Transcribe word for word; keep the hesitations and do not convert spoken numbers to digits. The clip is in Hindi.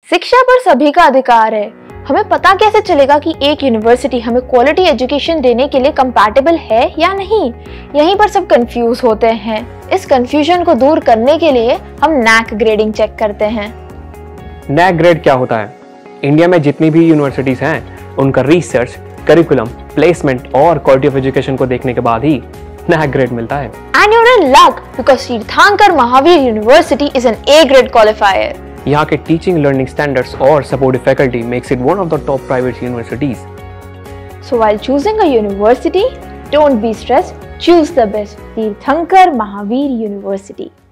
शिक्षा पर सभी का अधिकार है। हमें पता कैसे चलेगा कि एक यूनिवर्सिटी हमें क्वालिटी एजुकेशन देने के लिए कंपैटिबल है या नहीं? यहीं पर सब कंफ्यूज होते हैं। इस कंफ्यूजन को दूर करने के लिए हम नैक ग्रेडिंग चेक करते हैं। नैक ग्रेड क्या होता है? इंडिया में जितनी भी यूनिवर्सिटीज हैं, उनका रिसर्च, करिकुलम, प्लेसमेंट और क्वालिटी ऑफ एजुकेशन को देखने के बाद ही नैक ग्रेड मिलता है। And you're in luck because Tirthankar Mahavir university is an A grade qualifier. यहाँ के टीचिंग लर्निंग स्टैंडर्ड्स और supportive faculty makes it one of the top private universities. So while choosing a university, don't be stressed. Choose the best. तीर्थंकर महावीर यूनिवर्सिटी।